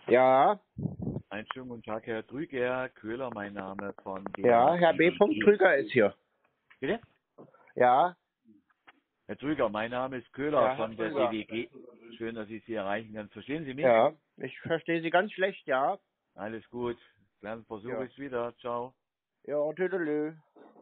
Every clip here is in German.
Ja, Einen schönen guten Tag, Herr Trüger, Köhler, mein Name von ja, der Herr B. DDG. Trüger ist hier. Bitte? Ja, Herr Trüger, mein Name ist Köhler ja, Herr von der Trüger. DDG. Schön, dass ich Sie erreichen kann. Verstehen Sie mich? Ja, ich verstehe Sie ganz schlecht, ja. Alles gut. Dann versuche Ja, ich es wieder. Ciao. ja, tüdelü.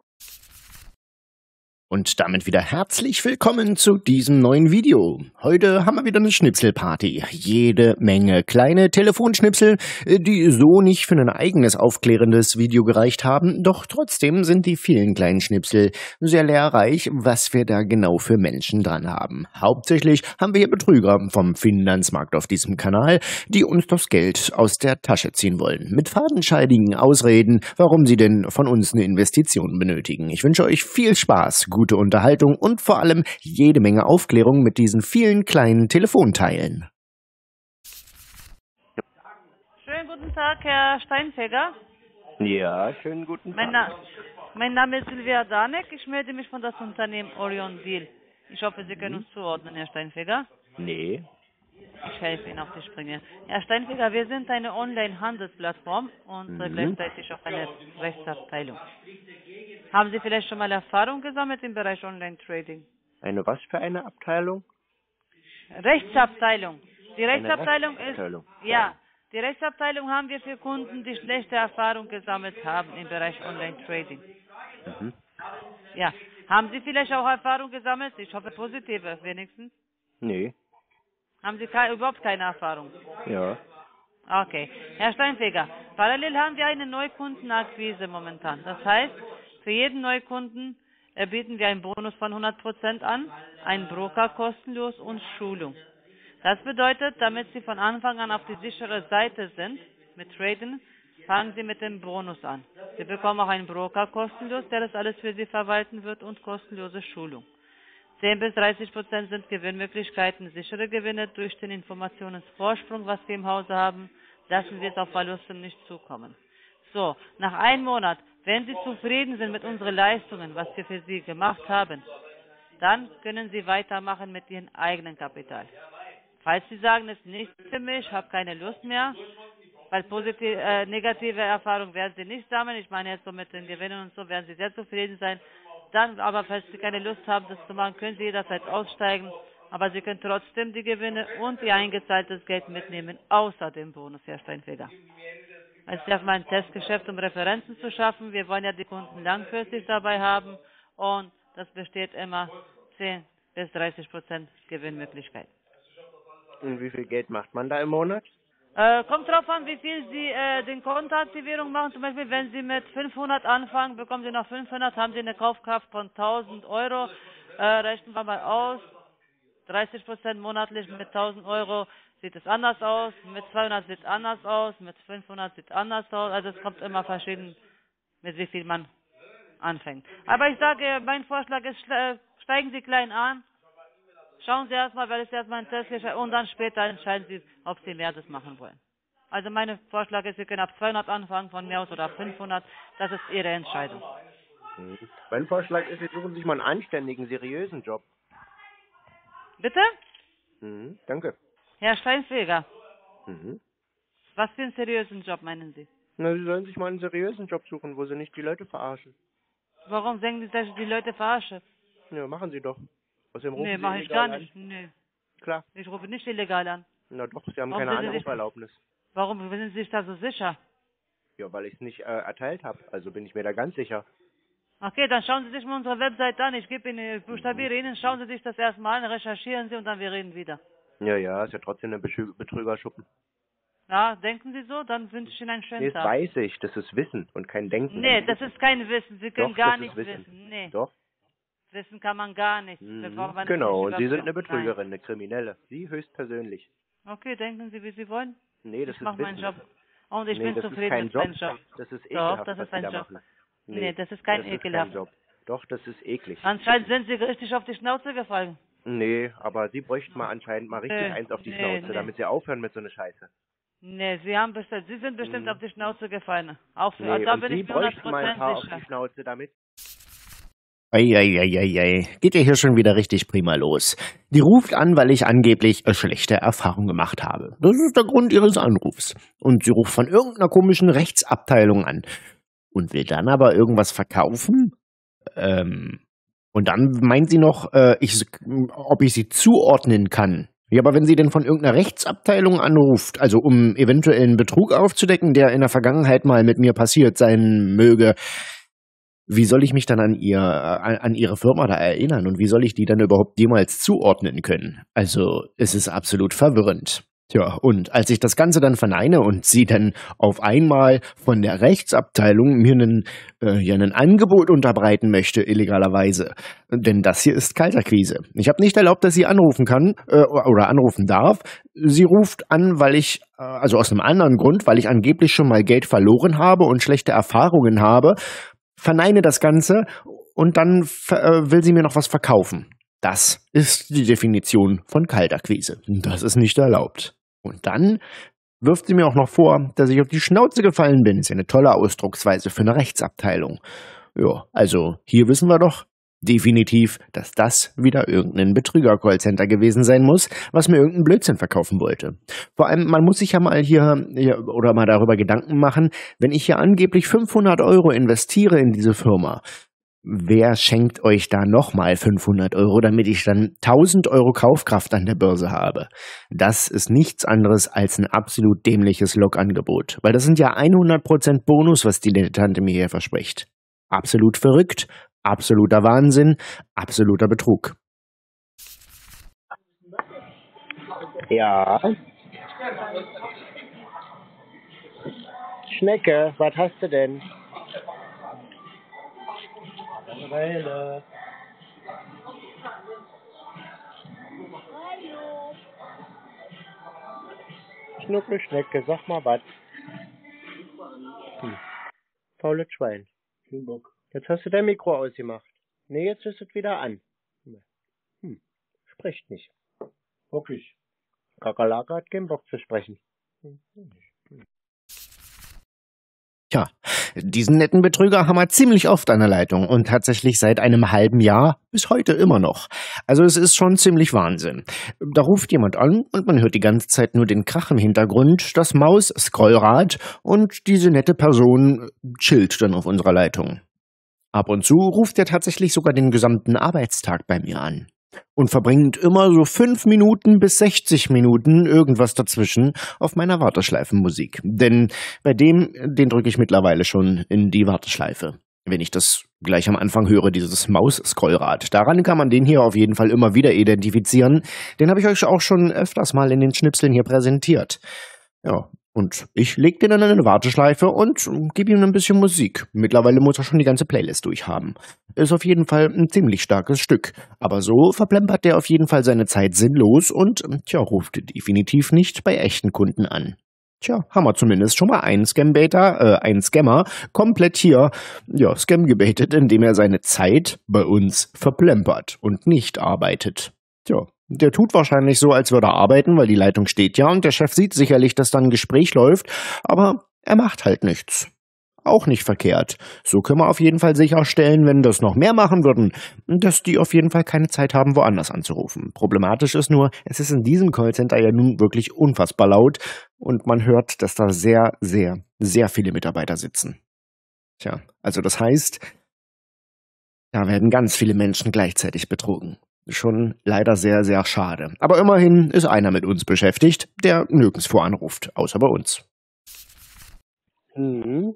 Und damit wieder herzlich willkommen zu diesem neuen Video. Heute haben wir wieder eine Schnipselparty. Jede Menge kleine Telefonschnipsel, die so nicht für ein eigenes aufklärendes Video gereicht haben, doch trotzdem sind die vielen kleinen Schnipsel sehr lehrreich, was wir da genau für Menschen dran haben. Hauptsächlich haben wir hier Betrüger vom Finanzmarkt auf diesem Kanal, die uns das Geld aus der Tasche ziehen wollen. Mit fadenscheidigen Ausreden, warum sie denn von uns eine Investition benötigen. Ich wünsche euch viel Spaß, gute Unterhaltung und vor allem jede Menge Aufklärung mit diesen vielen kleinen Telefonteilen. Schönen guten Tag, Herr Steinfeger. Ja, schönen guten Mein, Tag. mein Name ist Silvia Danek. Ich melde mich von das Unternehmen Orion Deal. Ich hoffe, Sie können uns zuordnen, Herr Steinfeger. Nee. Ich helfe Ihnen auf die Sprünge. Herr Steinfeger, wir sind eine Online-Handelsplattform und gleichzeitig auch eine Rechtsabteilung. Haben Sie vielleicht schon mal Erfahrung gesammelt im Bereich Online-Trading? Eine was für eine Abteilung? Rechtsabteilung. Die Eine Rechtsabteilung Rechtsabteilung. ist, ja, die Rechtsabteilung haben wir für Kunden, die schlechte Erfahrung gesammelt haben im Bereich Online-Trading. Mhm. Ja. Haben Sie vielleicht auch Erfahrung gesammelt? Ich hoffe positive wenigstens. Nee. Haben Sie überhaupt keine Erfahrung? Ja. Okay. Herr Steinfeger, parallel haben wir eine Neukundenakquise momentan. Das heißt, für jeden Neukunden bieten wir einen Bonus von 100% an, einen Broker kostenlos und Schulung. Das bedeutet, damit Sie von Anfang an auf die sichere Seite sind mit Traden, fangen Sie mit dem Bonus an. Sie bekommen auch einen Broker kostenlos, der das alles für Sie verwalten wird und kostenlose Schulung. 10-30% sind Gewinnmöglichkeiten, sichere Gewinne durch den Informationsvorsprung, was wir im Hause haben, lassen wir es auf Verluste nicht zukommen. So, nach einem Monat, wenn Sie zufrieden sind mit unseren Leistungen, was wir für Sie gemacht haben, dann können Sie weitermachen mit Ihrem eigenen Kapital. Falls Sie sagen, es ist nicht für mich, habe keine Lust mehr, weil negative Erfahrungen werden Sie nicht sammeln, ich meine jetzt so mit den Gewinnen und so, werden Sie sehr zufrieden sein. Dann aber, falls Sie keine Lust haben, das zu machen, können Sie jederzeit aussteigen, aber Sie können trotzdem die Gewinne und Ihr eingezahltes Geld mitnehmen, außer dem Bonus, Herr Steinfeger. Es ist erstmal ein Testgeschäft, um Referenzen zu schaffen. Wir wollen ja die Kunden langfristig dabei haben und das besteht immer 10-30% Gewinnmöglichkeit. Und wie viel Geld macht man da im Monat? Kommt drauf an, wie viel Sie den Kontoaktivierung machen. Zum Beispiel, wenn Sie mit 500 anfangen, bekommen Sie noch 500, haben Sie eine Kaufkraft von 1000 Euro. Rechnen wir mal aus. 30% monatlich mit 1000 Euro sieht es anders aus. Mit 200 sieht es anders aus. Mit 500 sieht es anders aus. Also es kommt immer verschieden, mit wie viel man anfängt. Aber ich sage, mein Vorschlag ist, steigen Sie klein an. Schauen Sie erstmal, weil es erstmal ein Testgeschäft und dann später entscheiden Sie, ob Sie mehr das machen wollen. Also mein Vorschlag ist, Sie können ab 200 anfangen von mir aus oder ab 500. Das ist Ihre Entscheidung. Mhm. Mein Vorschlag ist, Sie suchen sich mal einen anständigen, seriösen Job. Bitte? Mhm. Danke. Herr Steinfeger, Mhm. was für einen seriösen Job meinen Sie? Na, Sie sollen sich mal einen seriösen Job suchen, wo Sie nicht die Leute verarschen. Warum denken Sie, dass ich die Leute verarsche? Ja, machen Sie doch. Außerdem rufen Nee, Sie mache ich gar illegal an. nicht. Nee, Klar. ich rufe nicht illegal an. Na doch, Sie haben Warum keine sind Sie sich, Anruferlaubnis. warum sind Sie sich da so sicher? Ja, weil ich es nicht erteilt habe. Also bin ich mir da ganz sicher. Okay, dann schauen Sie sich mal unsere Website an. Ich gebe Ihnen, buchstabiere Ihnen, schauen Sie sich das erstmal an, recherchieren Sie und dann wir reden wieder. Ja, ja, ist ja trotzdem ein Betrügerschuppen. Ja, denken Sie so? Dann wünsche ich Ihnen einen Nee, schönen das Tag. weiß ich. Das ist Wissen und kein Denken. Nee, das ist kein Wissen. Sie können Doch, gar das ist nicht Wissen. wissen. Nee, Doch. wissen kann man gar nicht. Da braucht man eine Genau, und Sie sind Qualifikation. eine Betrügerin, eine Kriminelle. Sie höchstpersönlich. Nein. Okay, denken Sie, wie Sie wollen. Nee, das Ich ist mache meinen Wissen. Job. Und ich Nee, bin das ist zufrieden kein mit Job. meinem Job. Das ist Doch, ekelhaft, das was ist Sie ein da Job. machen. Nee, Nee, das ist kein das ist kein ekelhaft. Job. Doch, das ist eklig. Anscheinend sind Sie richtig auf die Schnauze gefallen. Nee, aber Sie bräuchten mal anscheinend mal richtig Nee, eins auf die nee, Schnauze, nee. damit Sie aufhören mit so einer Scheiße. Nee, Sie sind bestimmt auf Mhm. die Schnauze gefallen. Auch für, Nee, da und bin Sie ich mir bräuchten mal ein 100% paar auf sicher. die Schnauze, damit Eieieiei, geht ja hier schon wieder richtig prima los. Die ruft an, weil ich angeblich schlechte Erfahrungen gemacht habe. Das ist der Grund ihres Anrufs. Und sie ruft von irgendeiner komischen Rechtsabteilung an. Und will dann aber irgendwas verkaufen? Und dann meint sie noch, ob ich sie zuordnen kann. Ja, aber wenn sie denn von irgendeiner Rechtsabteilung anruft, also um eventuellen Betrug aufzudecken, der in der Vergangenheit mal mit mir passiert sein möge, wie soll ich mich dann an ihre Firma da erinnern und wie soll ich die dann überhaupt jemals zuordnen können? Also, es ist absolut verwirrend. Tja, und als ich das Ganze dann verneine und sie dann auf einmal von der Rechtsabteilung mir ein Angebot unterbreiten möchte, illegalerweise, denn das hier ist Kaltakquise. Ich habe nicht erlaubt, dass sie anrufen kann oder anrufen darf. Sie ruft an, also aus einem anderen Grund, weil ich angeblich schon mal Geld verloren habe und schlechte Erfahrungen habe, verneine das Ganze und dann will sie mir noch was verkaufen. Das ist die Definition von Kaltakquise. Das ist nicht erlaubt. Und dann wirft sie mir auch noch vor, dass ich auf die Schnauze gefallen bin. Ist ja eine tolle Ausdrucksweise für eine Rechtsabteilung. Ja, also hier wissen wir doch definitiv, dass das wieder irgendein Betrüger-Callcenter gewesen sein muss, was mir irgendeinen Blödsinn verkaufen wollte. Vor allem, man muss sich ja mal oder mal darüber Gedanken machen, wenn ich hier angeblich 500 € investiere in diese Firma, wer schenkt euch da nochmal 500 €, damit ich dann 1000 € Kaufkraft an der Börse habe? Das ist nichts anderes als ein absolut dämliches Logangebot, weil das sind ja 100% Bonus, was die Tante mir hier verspricht. Absolut verrückt, absoluter Wahnsinn, absoluter Betrug. Ja. Schnecke, was hast du denn? Langeweile. Schnuckel, Schnecke, sag mal was. Faules Schwein. Jetzt hast du dein Mikro ausgemacht. Nee, jetzt ist es wieder an. Spricht nicht. Wirklich. Kakerlake hat keinen Bock zu sprechen. Tja, diesen netten Betrüger haben wir ziemlich oft an der Leitung und tatsächlich seit einem halben Jahr bis heute immer noch. Also es ist schon ziemlich Wahnsinn. Da ruft jemand an und man hört die ganze Zeit nur den Krach im Hintergrund, das Maus-Scrollrad und diese nette Person chillt dann auf unserer Leitung. Ab und zu ruft er tatsächlich sogar den gesamten Arbeitstag bei mir an. Und verbringt immer so 5 Minuten bis 60 Minuten irgendwas dazwischen auf meiner Warteschleifenmusik. Denn bei den drücke ich mittlerweile schon in die Warteschleife. Wenn ich das gleich am Anfang höre, dieses Maus-Scrollrad. Daran kann man den hier auf jeden Fall immer wieder identifizieren. Den habe ich euch auch schon öfters mal in den Schnipseln hier präsentiert. Ja, und ich lege den dann in eine Warteschleife und gebe ihm ein bisschen Musik. Mittlerweile muss er schon die ganze Playlist durchhaben. Ist auf jeden Fall ein ziemlich starkes Stück. Aber so verplempert der auf jeden Fall seine Zeit sinnlos und, ruft definitiv nicht bei echten Kunden an. Tja, haben wir zumindest schon mal einen Scammer komplett hier, scam-gebaitet, indem er seine Zeit bei uns verplempert und nicht arbeitet. Tja, der tut wahrscheinlich so, als würde er arbeiten, weil die Leitung steht ja und der Chef sieht sicherlich, dass da ein Gespräch läuft, aber er macht halt nichts. Auch nicht verkehrt. So können wir auf jeden Fall sicherstellen, wenn das noch mehr machen würden, dass die auf jeden Fall keine Zeit haben, woanders anzurufen. Problematisch ist nur, es ist in diesem Callcenter ja nun wirklich unfassbar laut und man hört, dass da sehr, sehr, sehr viele Mitarbeiter sitzen. Tja, also das heißt, da werden ganz viele Menschen gleichzeitig betrogen. Schon leider sehr, sehr schade. Aber immerhin ist einer mit uns beschäftigt, der nirgendwo anruft, außer bei uns. Schönen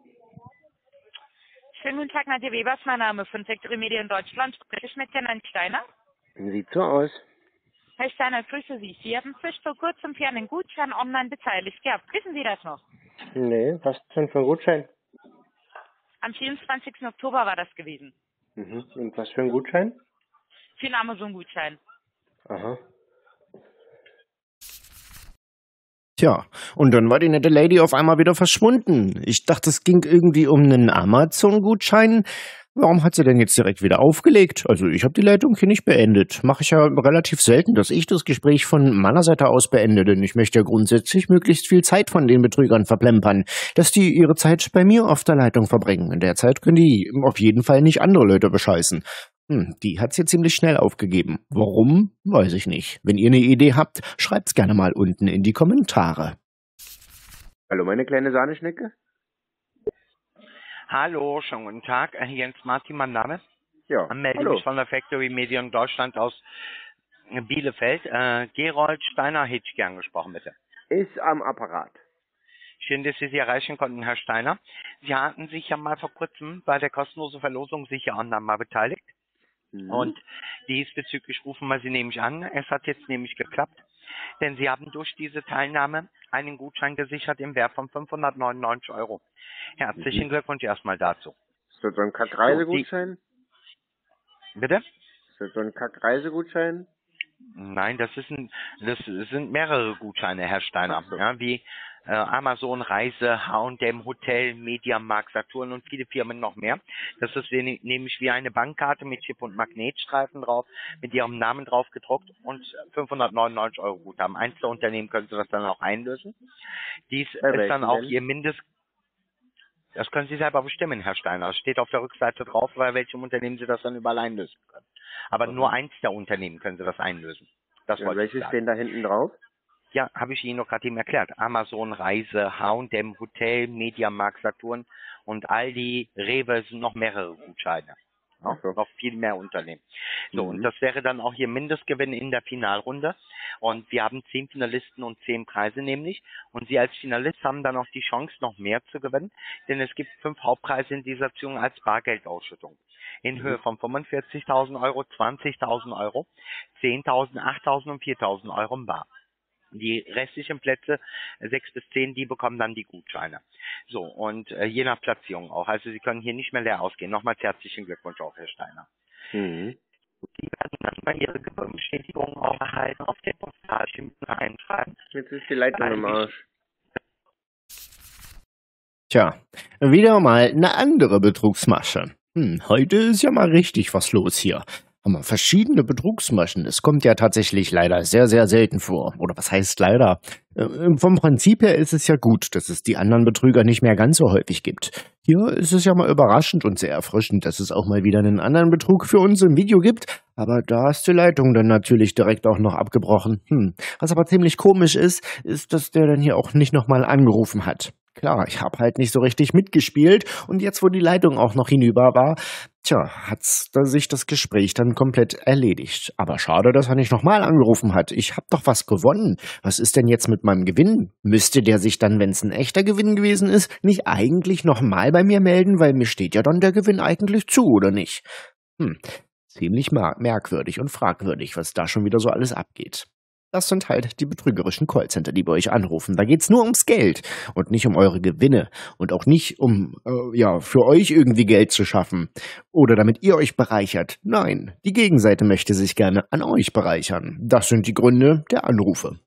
guten Tag, Nadja Webers, mein Name von Factory Media in Deutschland. Spreche ich mit Herrn Steiner? Sieht so aus. Herr Steiner, grüße Sie. Sie haben frisch vor kurzem für einen Gutschein online beteiligt gehabt. Wissen Sie das noch? Nee, was denn für ein Gutschein? Am 24. Oktober war das gewesen. Und was für ein Gutschein? Für einen Amazon-Gutschein. Aha. Tja, und dann war die nette Lady auf einmal wieder verschwunden. Ich dachte, es ging irgendwie um einen Amazon-Gutschein. Warum hat sie denn jetzt direkt wieder aufgelegt? Also ich habe die Leitung hier nicht beendet. Mache ich ja relativ selten, dass ich das Gespräch von meiner Seite aus beende, denn ich möchte ja grundsätzlich möglichst viel Zeit von den Betrügern verplempern, dass die ihre Zeit bei mir auf der Leitung verbringen. In der Zeit können die auf jeden Fall nicht andere Leute bescheißen. Die hat's hier ziemlich schnell aufgegeben. Warum? Weiß ich nicht. Wenn ihr eine Idee habt, schreibt's gerne mal unten in die Kommentare. Hallo, meine kleine Sahneschnecke? Hallo, schönen guten Tag. Jens Martin, mein Name. Ja, Melde hallo. mich von der Factory Medium Deutschland aus Bielefeld. Gerold Steiner hätte ich gern gesprochen, bitte. Ist am Apparat. Schön, dass Sie erreichen konnten, Herr Steiner. Sie hatten sich ja mal vor kurzem bei der kostenlosen Verlosung sicher online mal beteiligt. Und diesbezüglich rufen wir Sie nämlich an. Es hat jetzt nämlich geklappt, denn Sie haben durch diese Teilnahme einen Gutschein gesichert im Wert von 599 €. Herzlichen Glückwunsch erstmal dazu. Ist das so ein Kackreisegutschein? Bitte? Ist das so ein Kackreisegutschein? Nein, das sind mehrere Gutscheine, Herr Steiner, So. ja, wie Amazon, Reise, H&M, Hotel, Mediamarkt, Saturn und viele Firmen noch mehr. Das ist nämlich wie eine Bankkarte mit Chip und Magnetstreifen drauf, mit Ihrem Namen drauf gedruckt und 599 € Guthaben. Einzelunternehmen können Sie das dann auch einlösen. Dies ist dann auch Ihr Das können Sie selber bestimmen, Herr Steiner. Es steht auf der Rückseite drauf, bei welchem Unternehmen Sie das dann überall einlösen können. Aber nur eins der Unternehmen können Sie das einlösen. Das wollte ich welche sagen. stehen da hinten drauf? Ja, habe ich Ihnen noch gerade eben erklärt. Amazon, Reise, H&M, Hotel, Mediamarkt, Saturn und Aldi, Rewe sind noch mehrere Gutscheine. Ja, So. noch viel mehr Unternehmen. So, und das wäre dann auch Ihr Mindestgewinn in der Finalrunde. Und wir haben 10 Finalisten und 10 Preise nämlich. Und Sie als Finalist haben dann auch die Chance, noch mehr zu gewinnen. Denn es gibt 5 Hauptpreise in dieser Aktion als Bargeldausschüttung. In Höhe von 45.000 €, 20.000 €, 10.000, 8.000 und 4.000 € im Bar. Die restlichen Plätze, 6 bis 10, die bekommen dann die Gutscheine. So, und je nach Platzierung auch. Also Sie können hier nicht mehr leer ausgehen. Nochmals herzlichen Glückwunsch auch, Herr Steiner. Sie werden dann bei Ihrer Gewinnbestätigung auch erhalten auf den Postalchen einschreiben. Jetzt ist die Leitung im Arsch. Tja, wieder mal eine andere Betrugsmasche. Heute ist ja mal richtig was los hier. Haben wir verschiedene Betrugsmaschen. Es kommt ja tatsächlich leider sehr, sehr selten vor. Oder was heißt leider? Vom Prinzip her ist es ja gut, dass es die anderen Betrüger nicht mehr ganz so häufig gibt. Hier ist es ja mal überraschend und sehr erfrischend, dass es auch mal wieder einen anderen Betrug für uns im Video gibt. Aber da ist die Leitung dann natürlich direkt auch noch abgebrochen. Was aber ziemlich komisch ist, dass der dann hier auch nicht nochmal angerufen hat. Klar, ich habe halt nicht so richtig mitgespielt und jetzt, wo die Leitung auch noch hinüber war, hat sich das Gespräch dann komplett erledigt. Aber schade, dass er nicht nochmal angerufen hat. Ich habe doch was gewonnen. Was ist denn jetzt mit meinem Gewinn? Müsste der sich dann, wenn es ein echter Gewinn gewesen ist, nicht eigentlich nochmal bei mir melden, weil mir steht ja dann der Gewinn eigentlich zu, oder nicht? Ziemlich merkwürdig und fragwürdig, was da schon wieder so alles abgeht. Das sind halt die betrügerischen Callcenter, die bei euch anrufen. Da geht's nur ums Geld und nicht um eure Gewinne und auch nicht um, für euch irgendwie Geld zu schaffen oder damit ihr euch bereichert. Nein, die Gegenseite möchte sich gerne an euch bereichern. Das sind die Gründe der Anrufe.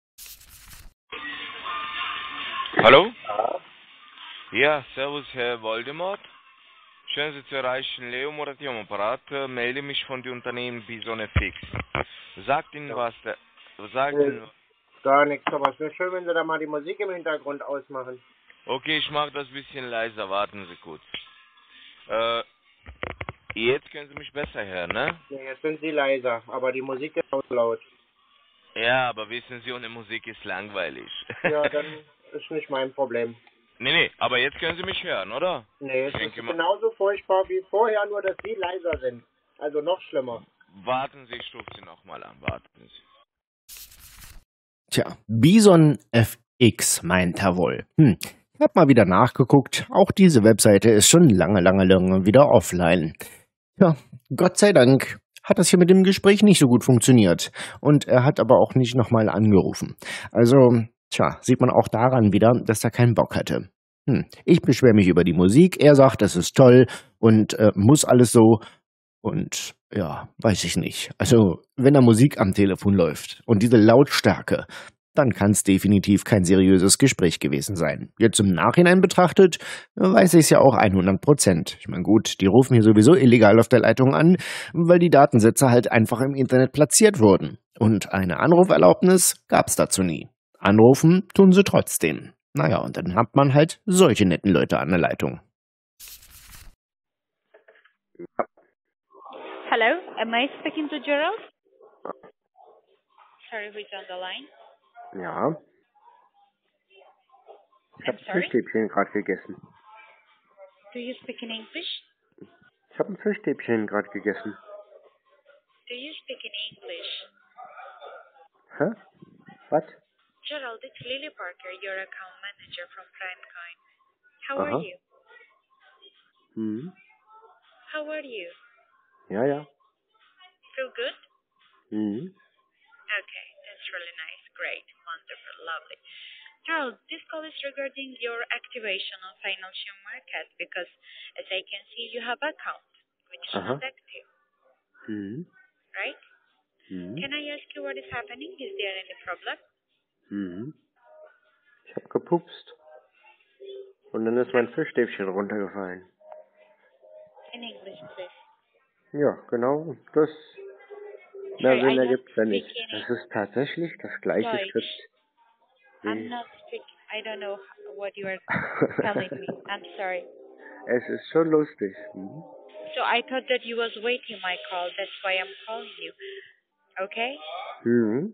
Hallo? Ja, servus Herr Voldemort. Schön Sie zu erreichen. Leo Morati am Apparat. Melde mich von dem Unternehmen Bison FX. Sagt Ihnen was der... Gar nichts, aber es wäre schön, wenn Sie da mal die Musik im Hintergrund ausmachen. Okay, ich mache das ein bisschen leiser. Warten Sie kurz. Jetzt können Sie mich besser hören, ne? Ja, jetzt sind Sie leiser, aber die Musik ist auch laut. Ja, aber wissen Sie, ohne Musik ist langweilig. Ja, dann ist nicht mein Problem. Nee, aber jetzt können Sie mich hören, oder? Nee, es ist genauso furchtbar wie vorher, nur dass Sie leiser sind. Also noch schlimmer. Warten Sie, ich rufe Sie nochmal an. Warten Sie. Bison FX meint er wohl. Ich hab mal wieder nachgeguckt. Auch diese Webseite ist schon lange wieder offline. Ja, Gott sei Dank hat das hier mit dem Gespräch nicht so gut funktioniert. Und er hat aber auch nicht nochmal angerufen. Also, sieht man auch daran wieder, dass er keinen Bock hatte. Ich beschwere mich über die Musik. Er sagt, das ist toll und muss alles so. Und weiß ich nicht. Also, wenn da Musik am Telefon läuft und diese Lautstärke, dann kann es definitiv kein seriöses Gespräch gewesen sein. Jetzt im Nachhinein betrachtet, weiß ich es ja auch 100%. Ich meine, gut, die rufen hier sowieso illegal auf der Leitung an, weil die Datensätze halt einfach im Internet platziert wurden. Und eine Anruferlaubnis gab's dazu nie. Anrufen tun sie trotzdem. Naja, und dann hat man halt solche netten Leute an der Leitung. Hello, am I speaking to Gerald? Sorry, who's on the line? Ja. Ich habe I'm sorry? Fischstäbchen gerade gegessen. Do you speak in English? Ich habe ein Fischstäbchen gerade gegessen. Do you speak in English? Hä? Was? Gerald, it's Lily Parker, your account manager from PrimeCoin. How Aha. are you? Hm. How are you? Ja, ja. Feel good? Hm. Okay, that's really nice. Great. Wonderful. Lovely. Gerald, this call is regarding your activation on financial market because as I can see you have account which is not active, Hm. right? Hm. Can I ask you what is happening? Is there any problem? Hm. Ich habe gepupst. Und dann ist mein Fischstäbchen runtergefallen. In English, please. Ja, genau. Das. Sorry, Mehr I Sinn don't ergibt's da speak nicht. any Das ist tatsächlich das gleiche Deutsch. Skript. I'm not speaking. I don't know what you are telling me. I'm sorry. Es ist schon lustig. Hm? So I thought that you was waiting my call. That's why I'm calling you. Okay? Hm.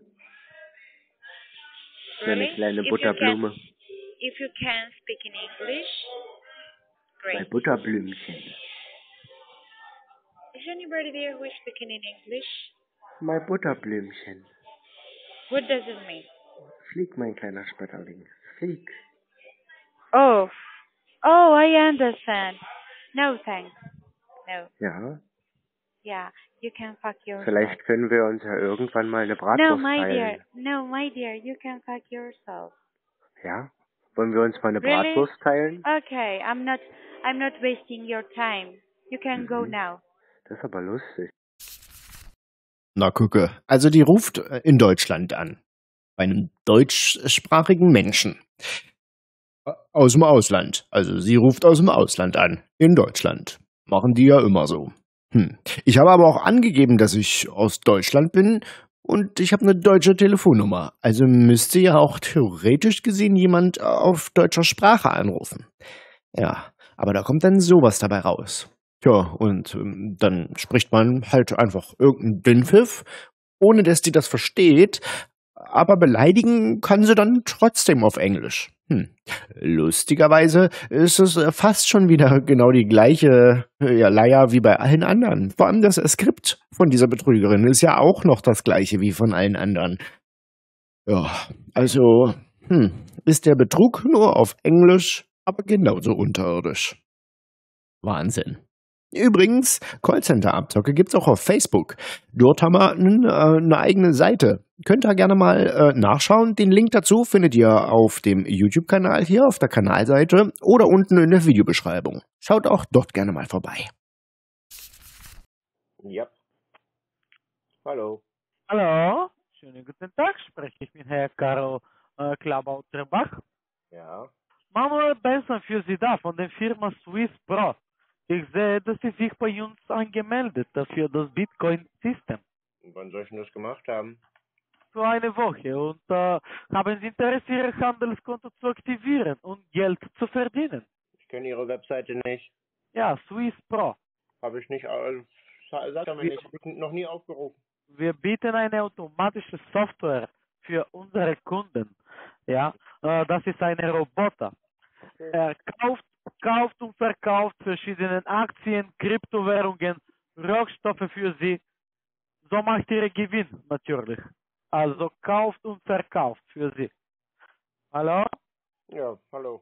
Eine kleine Butterblume. If you can speak in English, Bei great. Butterblümchen. Is anybody there who is speaking in English? Mein Butterblümchen. What does it mean? Flieg, mein kleiner Schmetterling. Flieg. Oh, I understand. No, thanks. No. Ja. Yeah, you can fuck yourself. Vielleicht können wir uns ja irgendwann mal eine No, Bratwurst my teilen. dear. No, my dear, you can fuck yourself. Ja? Wollen wir uns mal eine Really? Bratwurst teilen? Okay, I'm not wasting your time. You can go now. Das ist aber lustig. Na gucke, also die ruft in Deutschland an. Bei einem deutschsprachigen Menschen. Aus dem Ausland. Also sie ruft aus dem Ausland an. In Deutschland. Machen die ja immer so. Ich habe aber auch angegeben, dass ich aus Deutschland bin und ich habe eine deutsche Telefonnummer. Also müsste ja auch theoretisch gesehen jemand auf deutscher Sprache anrufen. Ja, aber da kommt dann sowas dabei raus. Tja, und dann spricht man halt einfach irgendeinen Dünnpfiff, ohne dass die das versteht, aber beleidigen kann sie dann trotzdem auf Englisch. Lustigerweise ist es fast schon wieder genau die gleiche Leier wie bei allen anderen. Vor allem das Skript von dieser Betrügerin ist ja auch noch das gleiche wie von allen anderen. Ja, also ist der Betrug nur auf Englisch, aber genauso unterirdisch. Wahnsinn. Übrigens, Callcenter-Abzocke gibt's auch auf Facebook. Dort haben wir eine eigene Seite. Könnt ihr gerne mal nachschauen. Den Link dazu findet ihr auf dem YouTube-Kanal hier auf der Kanalseite oder unten in der Videobeschreibung. Schaut auch dort gerne mal vorbei. Ja. Hallo. Hallo, schönen guten Tag. Spreche ich mit Herrn Karl Klabauterbach. Ja. Manuel Benson für Sie da von der Firma Swiss Pro. Ich sehe, dass Sie sich bei uns angemeldet für das Bitcoin-System. Wann soll ich denn das gemacht haben? Für eine Woche und haben Sie Interesse, Ihr Handelskonto zu aktivieren und Geld zu verdienen? Ich kenne Ihre Webseite nicht. Ja, Swiss Pro. Habe ich nicht, sagt er mir nicht, habe ich noch nie aufgerufen. Wir bieten eine automatische Software für unsere Kunden. Ja, das ist ein Roboter. Okay. Er kauft und verkauft verschiedene Aktien, Kryptowährungen, Rohstoffe für Sie. So macht Ihr Gewinn natürlich. Also kauft und verkauft für Sie. Hallo? Ja, hallo.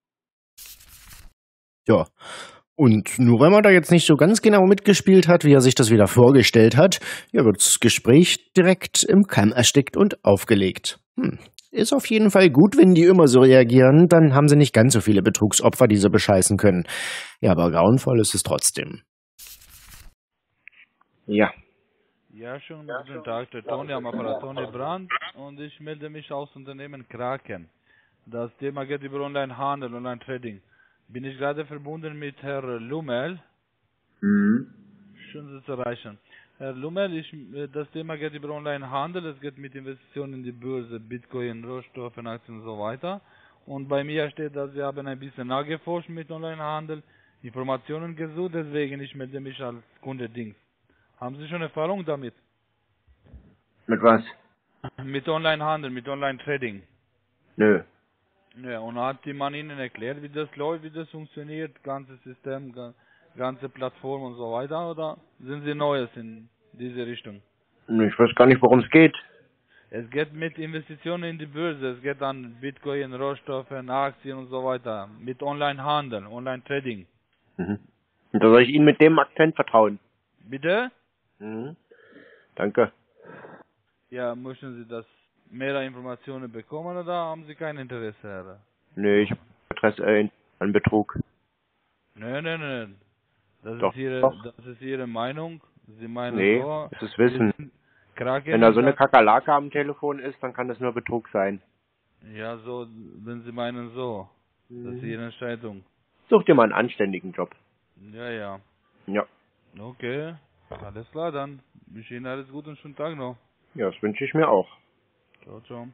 Ja, und nur weil man da jetzt nicht so ganz genau mitgespielt hat, wie er sich das wieder vorgestellt hat, ja, wird das Gespräch direkt im Keim erstickt und aufgelegt. Ist auf jeden Fall gut, wenn die immer so reagieren, dann haben sie nicht ganz so viele Betrugsopfer, die sie bescheißen können. Ja, aber grauenvoll ist es trotzdem. Ja. Ja, schönen guten Tag, der Toni am Apparat, Toni Brandt, und ich melde mich aus Unternehmen Kraken. Das Thema geht über Online-Handel, Online-Trading. Bin ich gerade verbunden mit Herrn Lummel? Schön, Sie zu erreichen. Herr Lummel, das Thema geht über Online-Handel, es geht mit Investitionen in die Börse, Bitcoin, Rohstoffen, Aktien und so weiter. Und bei mir steht, dass Sie haben ein bisschen nachgeforscht mit Online-Handel, Informationen gesucht, deswegen ich melde mich als Kunde-Dings. Haben Sie schon Erfahrung damit? Mit was? Mit Online-Handel, mit Online-Trading? Nö. Ja, und hat die Mann Ihnen erklärt, wie das läuft, wie das funktioniert, ganzes System, ganze Plattform und so weiter, oder sind Sie Neues in diese Richtung? Ich weiß gar nicht, worum es geht. Es geht mit Investitionen in die Börse, es geht an Bitcoin, Rohstoffen, Aktien und so weiter, mit Online-Handel, Online-Trading. Und da soll ich Ihnen mit dem Akzent vertrauen? Bitte? Danke. Ja, möchten Sie das mehr Informationen bekommen oder haben Sie kein Interesse, Herr? Nö, ich habe Interesse an Betrug. Nein. Das ist Ihre Meinung. Sie meinen so. Das ist Wissen. Kraken, wenn da so eine Kakerlake am Telefon ist, dann kann das nur Betrug sein. Ja, so, wenn Sie meinen so. Das ist Ihre Entscheidung. Such dir mal einen anständigen Job. Ja. Ja. Okay, alles klar, dann wünsche ich Ihnen alles Gute und schönen Tag noch. Ja, das wünsche ich mir auch. Ciao.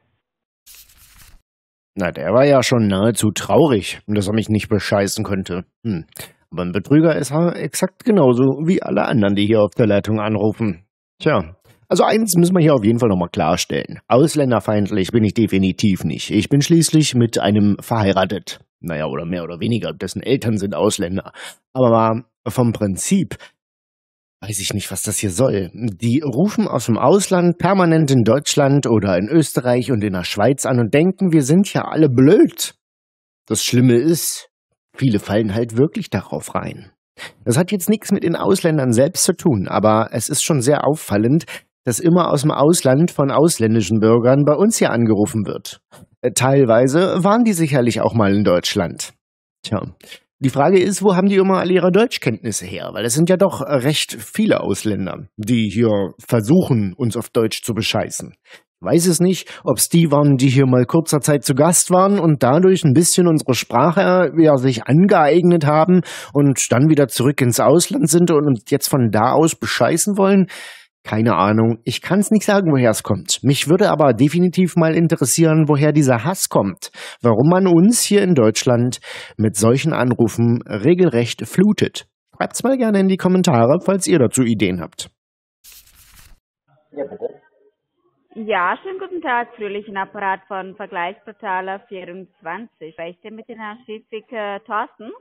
Na, der war ja schon nahezu traurig, dass er mich nicht bescheißen konnte. Aber ein Betrüger ist er exakt genauso wie alle anderen, die hier auf der Leitung anrufen. Tja, also eins müssen wir hier auf jeden Fall nochmal klarstellen. Ausländerfeindlich bin ich definitiv nicht. Ich bin schließlich mit einem verheiratet. Naja, oder mehr oder weniger, dessen Eltern sind Ausländer. Aber vom Prinzip weiß ich nicht, was das hier soll. Die rufen aus dem Ausland permanent in Deutschland oder in Österreich und in der Schweiz an und denken, wir sind ja alle blöd. Das Schlimme ist, viele fallen halt wirklich darauf rein. Das hat jetzt nichts mit den Ausländern selbst zu tun, aber es ist schon sehr auffallend, dass immer aus dem Ausland von ausländischen Bürgern bei uns hier angerufen wird. Teilweise waren die sicherlich auch mal in Deutschland. Tja. Die Frage ist, wo haben die immer alle ihre Deutschkenntnisse her? Weil es sind ja doch recht viele Ausländer, die hier versuchen, uns auf Deutsch zu bescheißen. Ich weiß es nicht, ob es die waren, die hier mal kurzer Zeit zu Gast waren und dadurch ein bisschen unsere Sprache sich angeeignet haben und dann wieder zurück ins Ausland sind und uns jetzt von da aus bescheißen wollen. Keine Ahnung, ich kann es nicht sagen, woher es kommt. Mich würde aber definitiv mal interessieren, woher dieser Hass kommt. Warum man uns hier in Deutschland mit solchen Anrufen regelrecht flutet. Schreibt's mal gerne in die Kommentare, falls ihr dazu Ideen habt. Ja, bitte. Ja, schönen guten Tag, fröhlichen Apparat von Vergleichsportaler 24. Spreche ich mit dem Herrn Schiffig Thorsten?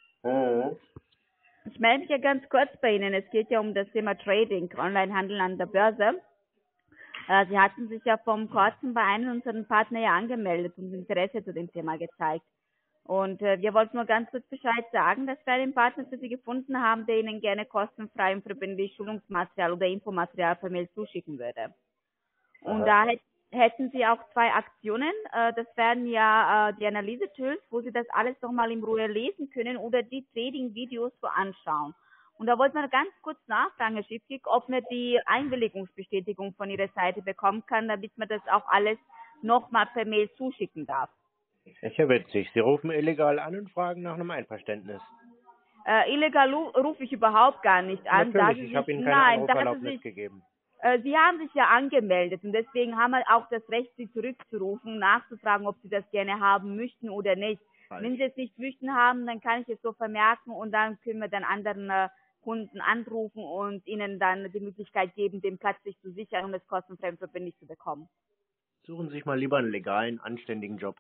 Ich melde mich ja ganz kurz bei Ihnen. Es geht ja um das Thema Trading, Onlinehandel an der Börse. Sie hatten sich ja vor kurzem bei einem unserer Partner ja angemeldet und Interesse zu dem Thema gezeigt. Und wir wollten nur ganz kurz Bescheid sagen, dass wir einen Partner für Sie gefunden haben, der Ihnen gerne kostenfrei und verbindlich Schulungsmaterial oder Infomaterial per Mail zuschicken würde. Und da hätten Sie auch 2 Aktionen. Das wären ja die Analyse-Tools, wo Sie das alles nochmal in Ruhe lesen können oder die Trading-Videos so anschauen. Und da wollten wir ganz kurz nachfragen, Herr Schiffig, ob man die Einwilligungsbestätigung von Ihrer Seite bekommen kann, damit man das auch alles nochmal per Mail zuschicken darf. Ist ja witzig. Sie rufen illegal an und fragen nach einem Einverständnis. Illegal rufe ich überhaupt gar nicht an. Natürlich, ich habe Ihnen keine Anruferlaubnis gegeben. Sie haben sich ja angemeldet und deswegen haben wir auch das Recht, Sie zurückzurufen, nachzufragen, ob Sie das gerne haben möchten oder nicht. Falsch. Wenn Sie es nicht möchten haben, dann kann ich es so vermerken und dann können wir dann anderen Kunden anrufen und ihnen dann die Möglichkeit geben, den Platz sich zu sichern und es kostenfrei und verbindlich zu bekommen. Suchen Sie sich mal lieber einen legalen, anständigen Job.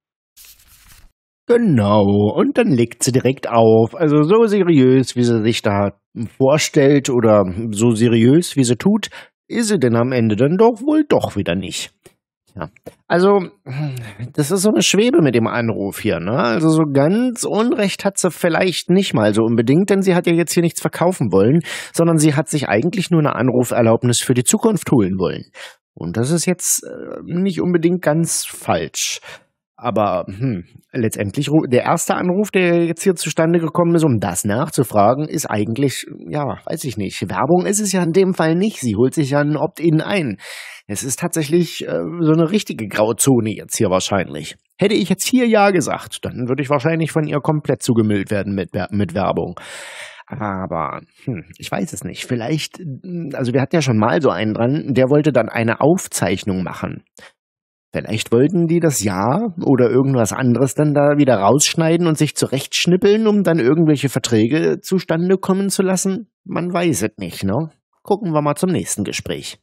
Genau, und dann legt sie direkt auf. Also so seriös, wie sie sich da vorstellt oder so seriös, wie sie tut, ist sie denn am Ende dann doch wohl doch wieder nicht. Ja, also das ist so eine Schwebe mit dem Anruf hier, ne? Also so ganz Unrecht hat sie vielleicht nicht mal so unbedingt, denn sie hat ja jetzt hier nichts verkaufen wollen, sondern sie hat sich eigentlich nur eine Anruferlaubnis für die Zukunft holen wollen. Und das ist jetzt nicht unbedingt ganz falsch. Aber letztendlich, der erste Anruf, der jetzt hier zustande gekommen ist, um das nachzufragen, ist eigentlich, ja, weiß ich nicht. Werbung ist es ja in dem Fall nicht. Sie holt sich ja ein Opt-in ein. Es ist tatsächlich so eine richtige Grauzone jetzt hier wahrscheinlich. Hätte ich jetzt hier Ja gesagt, dann würde ich wahrscheinlich von ihr komplett zugemüllt werden mit Werbung. Aber ich weiß es nicht. Vielleicht, also wir hatten ja schon mal so einen dran, der wollte dann eine Aufzeichnung machen. Vielleicht wollten die das Ja oder irgendwas anderes dann da wieder rausschneiden und sich zurechtschnippeln, um dann irgendwelche Verträge zustande kommen zu lassen? Man weiß es nicht, ne? Gucken wir mal zum nächsten Gespräch.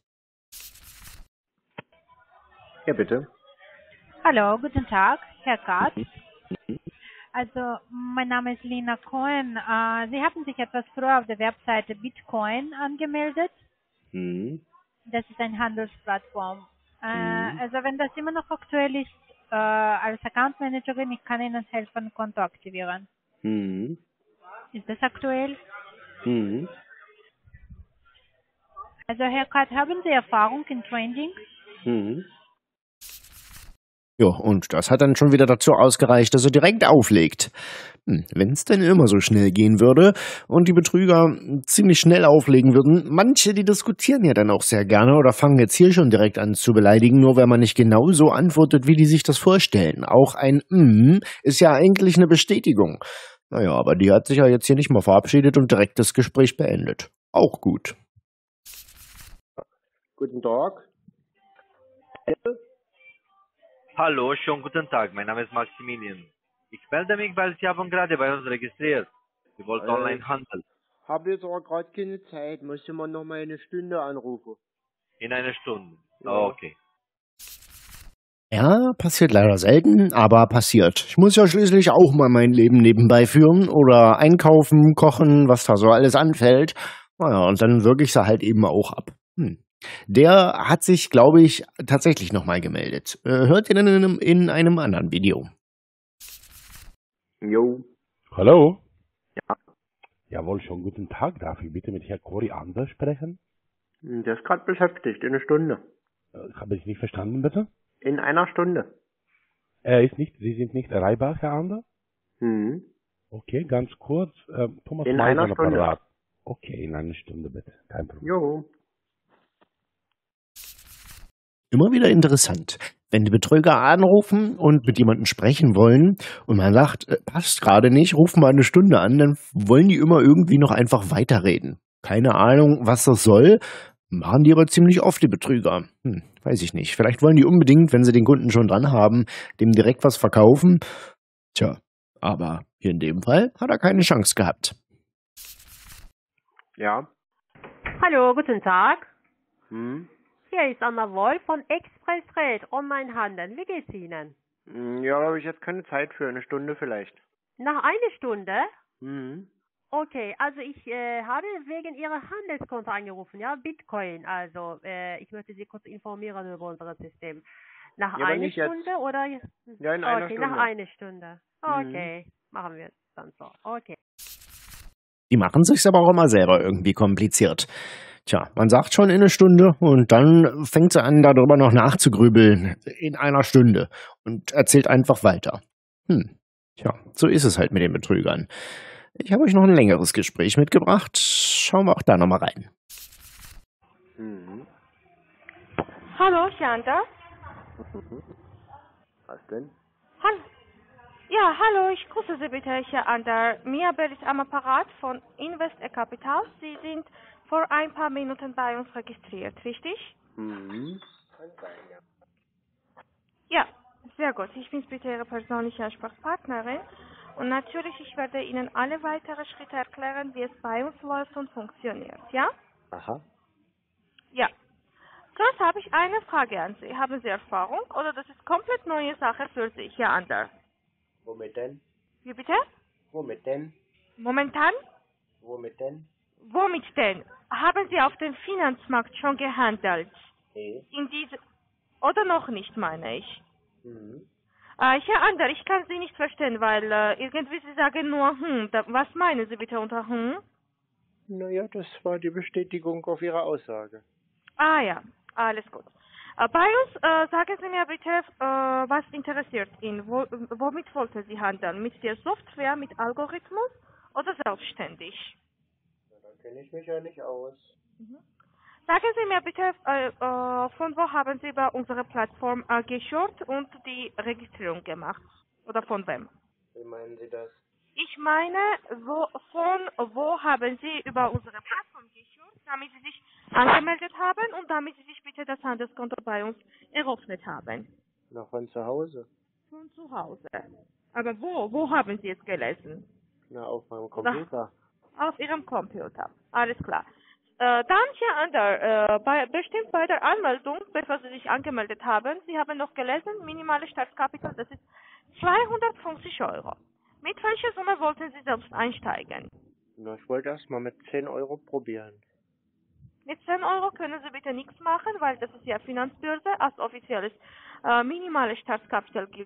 Ja, bitte. Hallo, guten Tag, Herr Katz. Also, mein Name ist Lina Cohen. Sie hatten sich etwas früher auf der Webseite Bitcoin angemeldet. Das ist eine Handelsplattform. Also, wenn das immer noch aktuell ist, als Account Managerin, ich kann Ihnen helfen, Konto aktivieren. Ist das aktuell? Also, Herr Katz, haben Sie Erfahrung in Trading? Ja, und das hat dann schon wieder dazu ausgereicht, dass er direkt auflegt. Wenn es denn immer so schnell gehen würde und die Betrüger ziemlich schnell auflegen würden, manche, die diskutieren ja dann auch sehr gerne oder fangen jetzt hier schon direkt an zu beleidigen, nur wenn man nicht genau so antwortet, wie die sich das vorstellen. Auch ein ist ja eigentlich eine Bestätigung. Naja, aber die hat sich ja jetzt hier nicht mal verabschiedet und direkt das Gespräch beendet. Auch gut. Guten Tag. Hallo, schönen guten Tag. Mein Name ist Maximilian. Ich melde mich, weil Sie haben gerade bei uns registriert. Sie wollten online handeln. Habe jetzt aber gerade keine Zeit. Muss ich mal noch mal eine Stunde anrufen. In einer Stunde. Ja. Okay. Ja, passiert leider selten, aber passiert. Ich muss ja schließlich auch mal mein Leben nebenbei führen oder einkaufen, kochen, was da so alles anfällt. Naja, und dann wirke ich sie halt eben auch ab. Der hat sich, glaube ich, tatsächlich nochmal gemeldet. Hört ihr dann in einem anderen Video. Jo. Hallo? Ja. Jawohl, schon guten Tag. Darf ich bitte mit Herrn Cory Anders sprechen? Der ist gerade beschäftigt, in einer Stunde. Habe ich nicht verstanden, bitte? In einer Stunde. Sie sind nicht erreichbar, Herr Anders? Okay, ganz kurz. Thomas in Meiser einer Stunde. Apparat. Okay, in einer Stunde bitte. Kein Problem. Jo. Immer wieder interessant. Wenn die Betrüger anrufen und mit jemandem sprechen wollen und man sagt, passt gerade nicht, rufen mal eine Stunde an, dann wollen die immer irgendwie noch einfach weiterreden. Keine Ahnung, was das soll, machen die aber ziemlich oft, die Betrüger. Weiß ich nicht. Vielleicht wollen die unbedingt, wenn sie den Kunden schon dran haben, dem direkt was verkaufen. Tja, aber hier in dem Fall hat er keine Chance gehabt. Ja. Hallo, guten Tag. Hier ist Anna Wolf von Express Trade, Online-Handel. Wie geht's Ihnen? Ja, da habe ich jetzt keine Zeit für, eine Stunde vielleicht. Nach einer Stunde? Mhm. Okay, also ich habe wegen Ihrer Handelskonto angerufen, ja, Bitcoin. Also ich möchte Sie kurz informieren über unser System. Nach Ja, aber einer nicht Stunde jetzt. oder? Ja, in einer Okay, Stunde. nach einer Stunde. Okay, machen wir es dann so. Okay. Die machen sich's aber auch immer selber irgendwie kompliziert. Tja, man sagt schon in einer Stunde und dann fängt sie an, darüber noch nachzugrübeln in einer Stunde und erzählt einfach weiter. Tja, so ist es halt mit den Betrügern. Ich habe euch noch ein längeres Gespräch mitgebracht. Schauen wir auch da nochmal rein. Hallo, Shanta. Was denn? Hallo. Ja, hallo, ich grüße Sie bitte, Herr Ander. Mirabel ist am Apparat von Invest a Capital. Sie sind vor ein paar Minuten bei uns registriert, richtig? Kann sein, ja. Ja, sehr gut. Ich bin bitte Ihre persönliche Ansprechpartnerin. Und natürlich, ich werde Ihnen alle weiteren Schritte erklären, wie es bei uns läuft und funktioniert, ja? Aha. Ja. Zuerst habe ich eine Frage an Sie. Haben Sie Erfahrung oder das ist komplett neue Sache für Sie, Herr Ander? Womit denn? Wie bitte? Womit denn? Momentan? Womit denn? Womit denn? Haben Sie auf dem Finanzmarkt schon gehandelt? Nee. In diese oder noch nicht, meine ich. Herr Ander, ich kann Sie nicht verstehen, weil irgendwie Sie sagen nur was meinen Sie bitte unter Naja, das war die Bestätigung auf Ihre Aussage. Ah ja, alles gut. Bei uns, sagen Sie mir bitte, was interessiert ihn? Womit wollten Sie handeln? Mit der Software, mit Algorithmus oder selbstständig? Da kenne ich mich ja nicht aus. Sagen Sie mir bitte, von wo haben Sie über unsere Plattform geschaut und die Registrierung gemacht? Oder von wem? Wie meinen Sie das? Ich meine, von wo haben Sie über unsere Plattform geschaut, damit Sie sich angemeldet haben und damit Sie sich bitte das Handelskonto bei uns eröffnet haben? Na, von zu Hause. Von zu Hause. Aber wo haben Sie es gelesen? Na, auf meinem Computer. Auf Ihrem Computer. Alles klar. Dann, Herr Ander, bestimmt bei der Anmeldung, bevor Sie sich angemeldet haben, Sie haben noch gelesen, minimale Startkapital, das ist 250 Euro. Mit welcher Summe wollten Sie selbst einsteigen? Na, ich wollte erst mal mit 10 Euro probieren. Mit 10 Euro können Sie bitte nichts machen, weil das ist ja Finanzbörse. Als offizielles minimales Startkapital gilt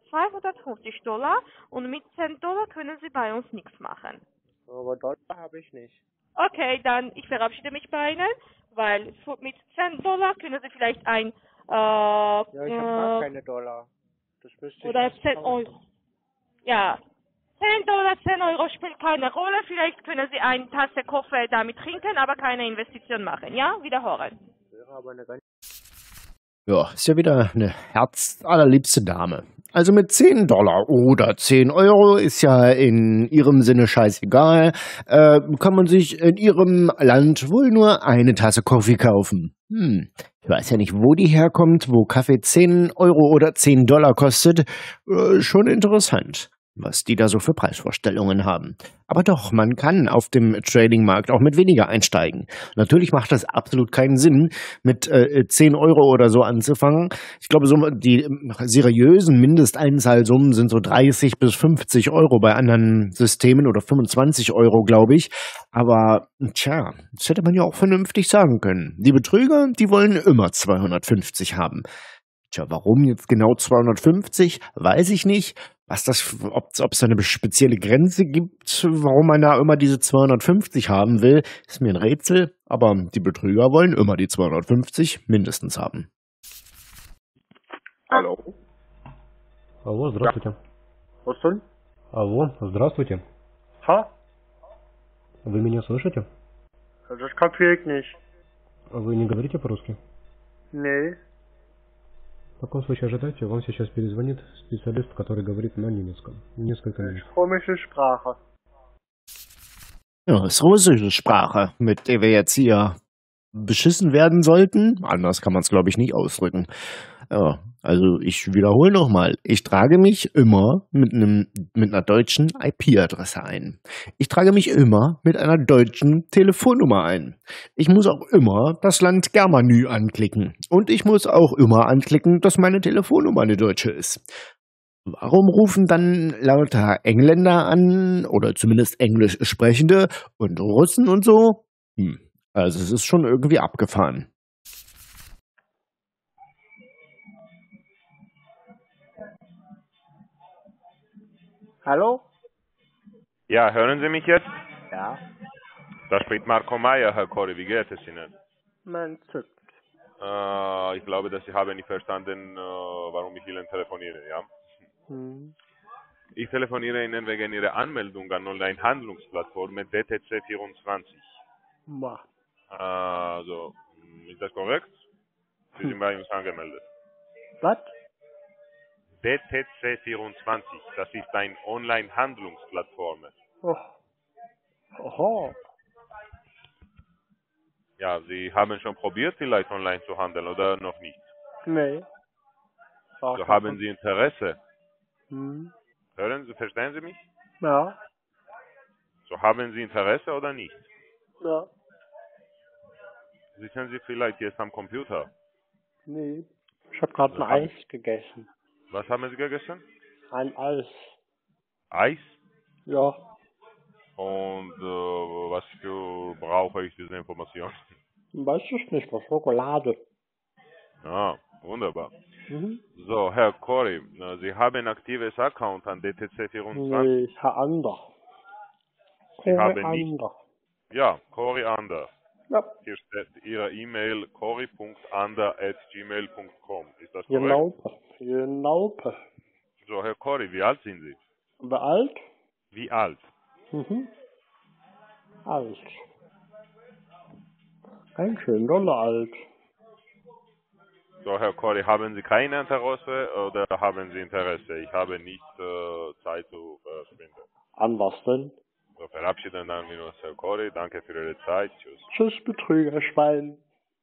$250 und mit $10 können Sie bei uns nichts machen. Aber Dollar habe ich nicht. Okay, dann ich verabschiede mich bei Ihnen, weil mit $10 können Sie vielleicht ein... ja, ich habe gar keine Dollar. Das müsste ich oder 10 Euro. Ja, $10, 10 Euro spielt keine Rolle. Vielleicht können Sie eine Tasse Kaffee damit trinken, aber keine Investition machen. Ja, wiederholen. Wäre aber eine ganz... Ja, ist ja wieder eine herzallerliebste Dame. Also mit $10 oder 10 Euro ist ja in ihrem Sinne scheißegal, kann man sich in ihrem Land wohl nur eine Tasse Kaffee kaufen. Ich weiß ja nicht, wo die herkommt, wo Kaffee 10 Euro oder $10 kostet. Schon interessant, was die da so für Preisvorstellungen haben. Aber doch, man kann auf dem Trading-Markt auch mit weniger einsteigen. Natürlich macht das absolut keinen Sinn, mit 10 Euro oder so anzufangen. Ich glaube, so die seriösen Mindesteinzahlsummen sind so 30 bis 50 Euro bei anderen Systemen oder 25 Euro, glaube ich. Aber tja, das hätte man ja auch vernünftig sagen können. Die Betrüger, die wollen immer 250 haben. Tja, warum jetzt genau 250, weiß ich nicht. Ob es da eine spezielle Grenze gibt, warum man da immer diese 250 haben will, ist mir ein Rätsel. Aber die Betrüger wollen immer die 250 mindestens haben. Hallo? Алло, здравствуйте. Ростон? Алло, здравствуйте. Ha? Вы меня слышите? Das kapiere ich nicht. Вы не говорите по-русски? Nee. В таком случае ожидайте, вам сейчас перезвонит специалист, который говорит на немецком. Несколько минут. Komische Sprache. Ja, ist russische Sprache, mit der wir jetzt hier beschissen werden sollten. Anders kann man es, glaube ich, nicht ausdrücken. Ja, also ich wiederhole nochmal. Ich trage mich immer mit einer deutschen IP-Adresse ein. Ich trage mich immer mit einer deutschen Telefonnummer ein. Ich muss auch immer das Land Germanü anklicken. Und ich muss auch immer anklicken, dass meine Telefonnummer eine deutsche ist. Warum rufen dann lauter Engländer an, oder zumindest Englisch sprechende und Russen und so? Also es ist schon irgendwie abgefahren. Hallo? Ja, hören Sie mich jetzt? Ja. Da spricht Marco Meyer, Herr Corey. Wie geht es Ihnen? Man zückt. Ich glaube, dass Sie haben nicht verstanden, warum ich Ihnen telefoniere, ja? Ich telefoniere Ihnen wegen Ihrer Anmeldung an Online-Handlungsplattform mit DTC24. Boah. Also, ist das korrekt? Sie sind bei uns angemeldet. Was? DTC24, das ist eine Online-Handlungsplattform. Oh. Oho. Ja, Sie haben schon probiert, vielleicht online zu handeln oder noch nicht? Nee. So haben Sie Interesse? Hören Sie, verstehen Sie mich? Ja. So haben Sie Interesse oder nicht? Ja. Sitzen Sie vielleicht jetzt am Computer? Nee. Ich habe gerade ein Eis gegessen. Was haben Sie gegessen? Ein Eis. Eis? Ja. Und was für brauche ich diese Information? Weiß ich nicht, was Schokolade. Ah, wunderbar. So, Herr Corey, Sie haben ein aktives Account an DTC24? Nee, Herr Ander. Sie haben nicht. Ja, Corey Ander. Ja. Hier steht Ihre E-Mail cori.ander@gmail.com. Ist das korrekt? Genau. So, Herr Cori, wie alt sind Sie? Wie alt? Wie alt? Alt. Ein schön doller alt. So, Herr Cori, haben Sie kein Interesse oder haben Sie Interesse? Ich habe nicht Zeit zu verschwinden. An was denn? So, verabschieden dann wir uns, Herr Cori. Danke für Ihre Zeit. Tschüss. Tschüss, Betrügerschwein.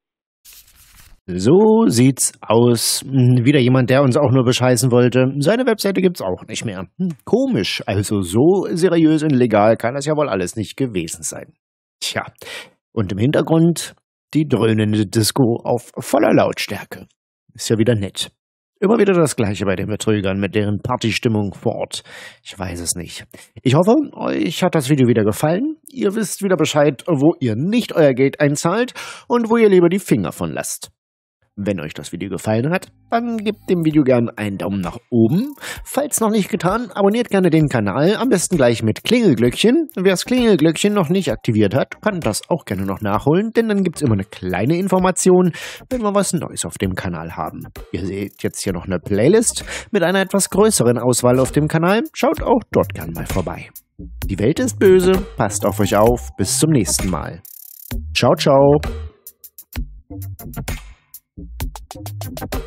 So sieht's aus. Wieder jemand, der uns auch nur bescheißen wollte. Seine Webseite gibt's auch nicht mehr. Komisch. Also so seriös und legal kann das ja wohl alles nicht gewesen sein. Tja. Und im Hintergrund die dröhnende Disco auf voller Lautstärke. Ist ja wieder nett. Immer wieder das Gleiche bei den Betrügern mit deren Partystimmung vor Ort. Ich weiß es nicht. Ich hoffe, euch hat das Video wieder gefallen. Ihr wisst wieder Bescheid, wo ihr nicht euer Geld einzahlt und wo ihr lieber die Finger von lasst. Wenn euch das Video gefallen hat, dann gebt dem Video gerne einen Daumen nach oben. Falls noch nicht getan, abonniert gerne den Kanal, am besten gleich mit Klingelglöckchen. Wer das Klingelglöckchen noch nicht aktiviert hat, kann das auch gerne noch nachholen, denn dann gibt es immer eine kleine Information, wenn wir was Neues auf dem Kanal haben. Ihr seht jetzt hier noch eine Playlist mit einer etwas größeren Auswahl auf dem Kanal. Schaut auch dort gerne mal vorbei. Die Welt ist böse, passt auf euch auf, bis zum nächsten Mal. Ciao, ciao.